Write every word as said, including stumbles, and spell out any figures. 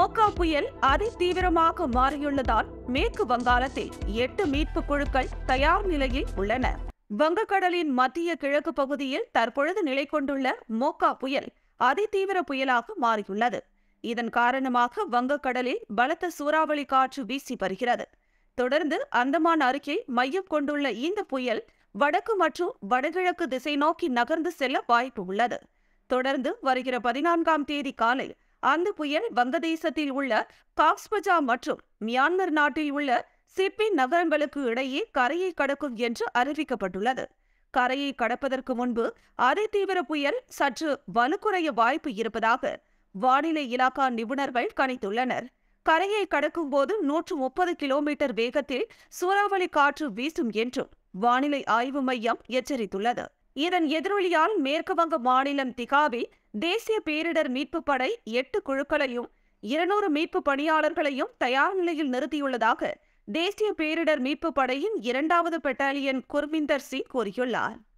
மோகா புயல் அதிதீவிரமாக மாறியுள்ளதால் மேற்கு வங்காளத்தில் எட்டு மீட்பு குழுக்கள் தயார் நிலையில் உள்ளன. வங்கக்கடலின் மத்திய கிழக்கு பகுதியில் தற்பொழுது நிலை கொண்டுள்ள மோகா புயல் அதிதீவிர புயலாக மாறியுள்ளது. இதன் காரணமாக வங்கக்கடலில் பலத்த சூறாவளி காற்று வீசி வருகிறது. தொடர்ந்து அந்தமான் அருகே மையம் கொண்டுள்ள இந்த புயல் வடக்கு மற்றும் வடகிழக்கு திசை நோக்கி நகர்ந்து செல்ல வாய்ப்பு உள்ளது. தொடர்ந்து வருகிற பதினான்காம் தேதி காலை அந்த புயல் வங்கதேசத்தில் உள்ள காக்ஸ்பஜா மற்றும் மியான்மர் நாட்டில் உள்ள சிப்பி நகரங்களுக்கு இடையே கரையை கடக்கும் என்று அறிவிக்கப்பட்டுள்ளது. கரையை கடப்பதற்கு முன்பு அதிதீவிர புயல் சற்று வலுக்குறைய வாய்ப்பு இருப்பதாக வானிலை இலாகா நிபுணர்கள் கணித்துள்ளனர். கரையை கடக்கும் போது நூற்று முப்பது கிலோமீட்டர் வேகத்தில் சூறாவளி காற்று வீசும் என்றும் வானிலை ஆய்வு மையம் எச்சரித்துள்ளது. இதன் எதிரொலியால் மேற்கு வங்க மாநிலம் திகாவில் தேசிய பேரிடர் மீட்பு படை எட்டு குழுக்களையும் இருநூறு மீட்பு பணியாளர்களையும் தயார் நிலையில் நிறுத்தியுள்ளதாக தேசிய பேரிடர் மீட்பு படையின் இரண்டாவது பெட்டாலியன் குர்விந்தர் சிங் கூறியுள்ளார்.